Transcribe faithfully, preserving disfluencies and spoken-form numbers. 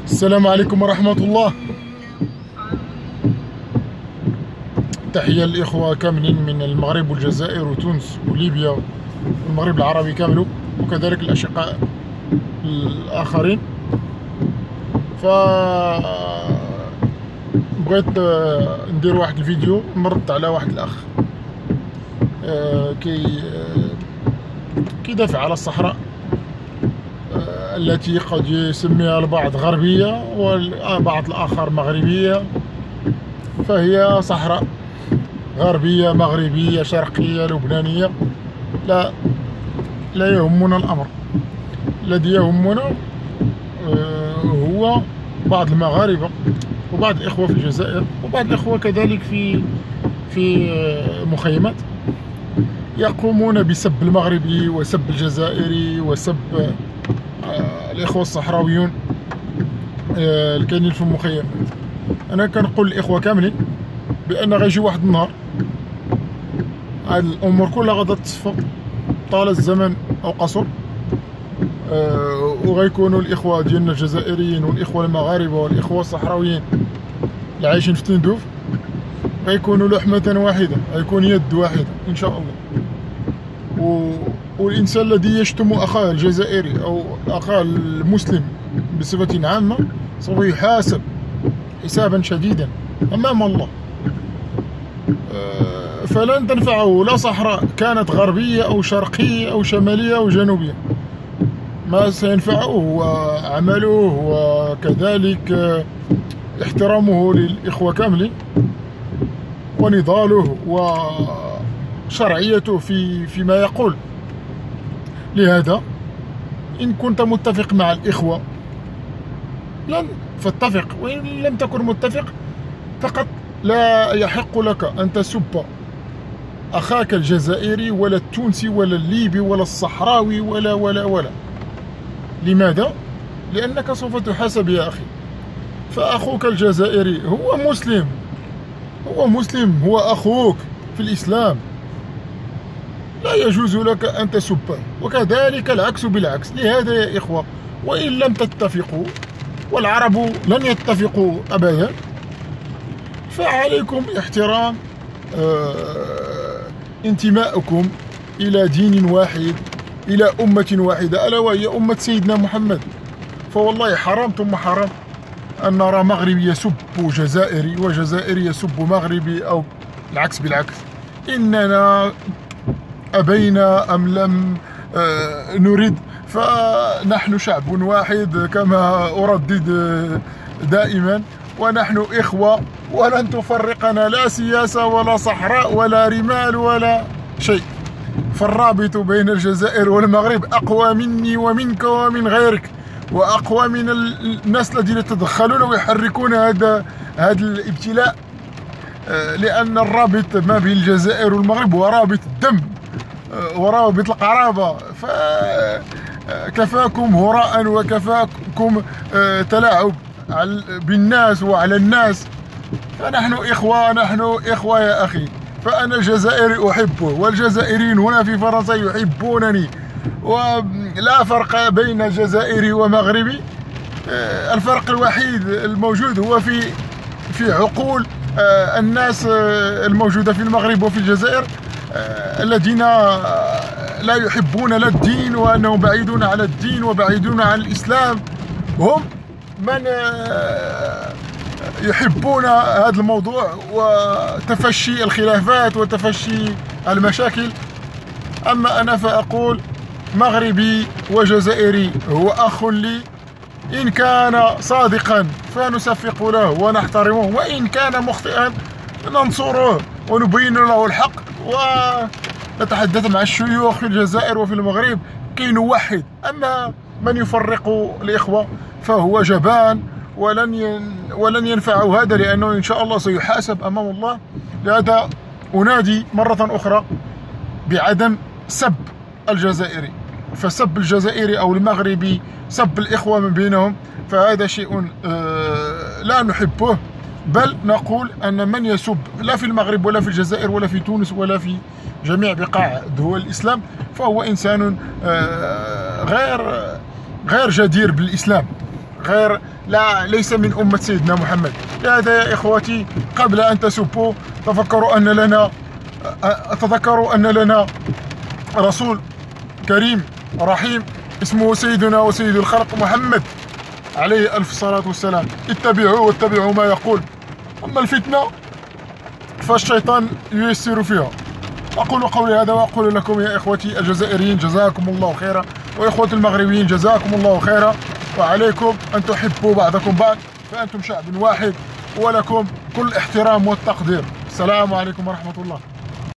السلام عليكم ورحمة الله. تحية للإخوة كاملين من المغرب والجزائر وتونس وليبيا والمغرب العربي كامل، وكذلك الأشقاء الآخرين. ف بغيت ندير واحد الفيديو نرد على واحد الأخ كي كيدافع على الصحراء التي قد يسميها البعض غربية والبعض الآخر مغربية، فهي صحراء غربية مغربية شرقية لبنانية. لا لا يهمنا الأمر، الذي يهمنا هو بعض المغاربة وبعض الإخوة في الجزائر وبعض الإخوة كذلك في في مخيمات يقومون بسب المغربي وسب الجزائري وسب الإخوة الصحراويون الكاينين في المخيمات. أنا كنقول للإخوة كاملين بأن غيجي واحد النهار هاد الأمور كلها غادا تصفى طال الزمن أو قصر، أه وغيكونوا الإخوة ديالنا الجزائريين والإخوة المغاربة والإخوة الصحراويين اللي عايشين في تندوف غيكونوا لحمة واحدة، غيكون يد واحدة إن شاء الله. و... والإنسان الذي يشتم أخاه الجزائري أو أخاه المسلم بصفة عامة سوف يحاسب حسابا شديدا أمام الله. أه فلن تنفعه لا صحراء كانت غربية أو شرقية أو شمالية أو جنوبية. ما سينفعه هو عمله وكذلك احترامه للإخوة كاملين ونضاله وشرعيته في فيما يقول. لهذا إن كنت متفق مع الإخوة لن فاتفق، وإن لم تكن متفق فقط لا يحق لك أن تسب أخاك الجزائري ولا التونسي ولا الليبي ولا الصحراوي ولا ولا ولا. لماذا؟ لأنك سوف تحاسب يا أخي. فأخوك الجزائري هو مسلم، هو مسلم، هو أخوك في الإسلام، لا يجوز لك أن تسبه، وكذلك العكس بالعكس. لهذا يا إخوة وإن لم تتفقوا، والعرب لن يتفقوا أبدا، فعليكم احترام آه انتمائكم إلى دين واحد، إلى أمة واحدة، ألا وهي أمة سيدنا محمد. فوالله حرام ثم حرام أن نرى مغربي يسب جزائري وجزائري يسب مغربي أو العكس بالعكس. إننا أبينا أم لم آه نريد فنحن شعب واحد كما أردد دائما، ونحن إخوة ولن تفرقنا لا سياسة ولا صحراء ولا رمال ولا شيء. فالرابط بين الجزائر والمغرب أقوى مني ومنك ومن غيرك، وأقوى من الناس الذين يتدخلون ويحركون هذا هذا الابتلاء، لأن الرابط ما بين الجزائر والمغرب هو رابط الدم ورابط القرابة. فكفاكم هراء وكفاكم تلاعب بالناس وعلى الناس. فنحن إخوة، نحن إخوة يا أخي. فأنا جزائري أحبه والجزائريين هنا في فرنسا يحبونني، ولا فرق بين جزائري ومغربي. الفرق الوحيد الموجود هو في في عقول الناس الموجودة في المغرب وفي الجزائر، الذين لا يحبون لا الدين وأنهم بعيدون على الدين وبعيدون عن الإسلام، هم من يحبون هذا الموضوع وتفشي الخلافات وتفشي المشاكل. أما أنا فأقول مغربي وجزائري هو أخ لي، إن كان صادقا فنصفق له ونحترمه، وإن كان مخطئا ننصره ونبين له الحق ونتحدث مع الشيوخ في الجزائر وفي المغرب كي نوحد. أما من يفرق الإخوة فهو جبان ولن ين ولن ينفعه هذا، لأنه إن شاء الله سيحاسب أمام الله. لهذا أنادي مرة أخرى بعدم سب الجزائري، فسب الجزائري أو المغربي سب الإخوة من بينهم فهذا شيء لا نحبه، بل نقول أن من يسب لا في المغرب ولا في الجزائر ولا في تونس ولا في جميع بقاع دول الإسلام فهو إنسان غير غير جدير بالإسلام، غير لا ليس من أمة سيدنا محمد. لهذا يا إخوتي قبل أن تسبوا تفكروا أن لنا تذكروا أن لنا رسول كريم رحيم اسمه سيدنا وسيد الخلق محمد عليه ألف صلاة والسلام. اتبعوه واتبعوا ما يقول. أما الفتنة فالشيطان ييسر فيها. أقول قولي هذا وأقول لكم يا إخوتي الجزائريين جزاكم الله خيرا، وإخوتي المغربيين جزاكم الله خيرا، وعليكم أن تحبوا بعضكم بعض، فأنتم شعب واحد ولكم كل احترام والتقدير. السلام عليكم ورحمة الله.